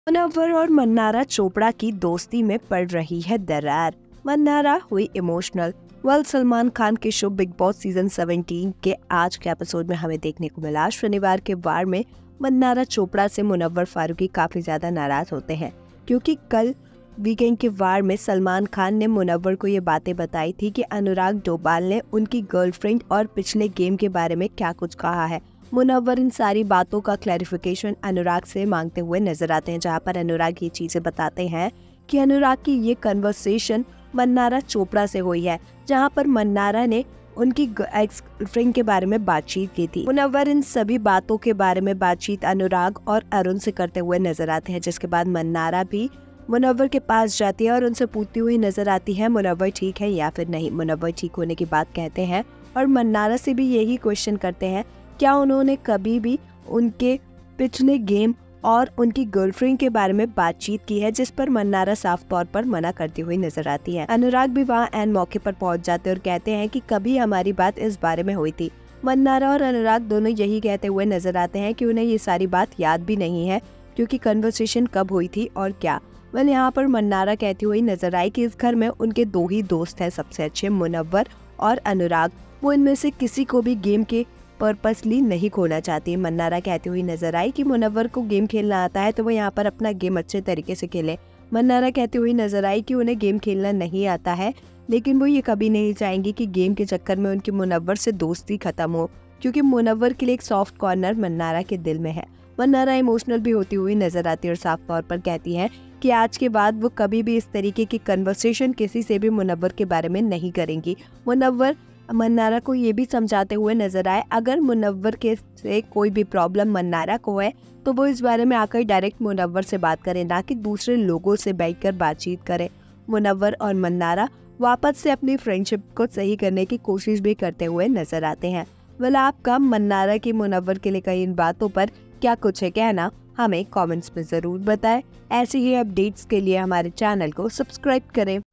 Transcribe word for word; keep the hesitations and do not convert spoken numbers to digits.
मुनव्वर और मन्नारा चोपड़ा की दोस्ती में पड़ रही है दरार। मन्नारा हुई इमोशनल। वेल सलमान खान के शो बिग बॉस सीजन सत्रह के आज के एपिसोड में हमें देखने को मिला शनिवार के वार में मन्नारा चोपड़ा से मुनव्वर फारूकी काफी ज्यादा नाराज होते हैं, क्योंकि कल वीकेंड के वार में सलमान खान ने मुनव्वर को ये बातें बताई थी कि अनुराग डोभाल ने उनकी गर्लफ्रेंड और पिछले गेम के बारे में क्या कुछ कहा है। मुनव्वर इन सारी बातों का क्लैरिफिकेशन अनुराग से मांगते हुए नजर आते हैं, जहां पर अनुराग ये चीजें बताते हैं कि अनुराग की ये कन्वर्सेशन मन्नारा चोपड़ा से हुई है, जहां पर मन्नारा ने उनकी एक्स फ्रेंड के बारे में बातचीत की थी। मुनव्वर इन सभी बातों के बारे में बातचीत अनुराग और अरुण से करते हुए नजर आते हैं, जिसके बाद मन्नारा भी मुनव्वर के पास जाती है और उनसे पूछती हुई नजर आती है मुनव्वर ठीक है या फिर नहीं। मुनव्वर ठीक होने की बात कहते हैं और मन्नारा से भी यही क्वेश्चन करते हैं क्या उन्होंने कभी भी उनके पिछले गेम और उनकी गर्लफ्रेंड के बारे में बातचीत की है, जिस पर मन्नारा साफ तौर पर मना करती हुई नजर आती है। अनुराग भी वहाँ एन मौके पर पहुंच जाते हैं और कहते हैं कि कभी हमारी बात इस बारे में हुई थी। मन्नारा और अनुराग दोनों यही कहते हुए नजर आते हैं कि उन्हें ये सारी बात याद भी नहीं है, क्योंकि कन्वर्सेशन कब हुई थी और क्या। वह यहाँ पर मन्नारा कहती हुई नजर आई कि इस घर में उनके दो ही दोस्त हैं सबसे अच्छे, मुनव्वर और अनुराग। वो इनमें से किसी को भी गेम के पर्पसली नहीं खोना चाहती। मन्नारा कहती हुई नजर आई कि मुनव्वर को गेम खेलना आता है तो वो यहाँ पर अपना गेम अच्छे तरीके से खेले। मन्नारा कहती हुई नजर आई कि उन्हें गेम खेलना नहीं आता है, लेकिन वो ये कभी नहीं चाहेंगी कि गेम के चक्कर में उनकी मुनव्वर से दोस्ती खत्म हो, क्योंकि मुनव्वर के लिए एक सॉफ्ट कॉर्नर मन्नारा के दिल में है। मन्नारा इमोशनल भी होती हुई नजर आती है और साफ तौर पर कहती है कि आज के बाद वो कभी भी इस तरीके की कन्वर्सेशन किसी से भी मुनव्वर के बारे में नहीं करेंगी। मुनव्वर मन्नारा को ये भी समझाते हुए नजर आए अगर मुनव्वर के से कोई भी प्रॉब्लम मन्नारा को है तो वो इस बारे में आकर डायरेक्ट मुनव्वर से बात करें, ना कि दूसरे लोगों से बैठकर बातचीत करें। मुनव्वर और मन्नारा वापस से अपनी फ्रेंडशिप को सही करने की कोशिश भी करते हुए नजर आते हैं। वेल आपका मन्नारा की मुनव्वर के लिए कई इन बातों पर क्या कुछ है कहना, हमें कमेंट्स में जरूर बताएं। ऐसे ही अपडेट्स के लिए हमारे चैनल को सब्सक्राइब करें।